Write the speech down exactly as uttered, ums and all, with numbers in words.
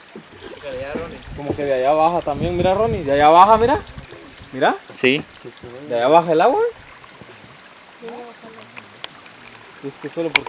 Como que de allá baja también, mira Ronnie, de allá baja, mira. Mira. Sí. De allá baja el agua. Es que solo porque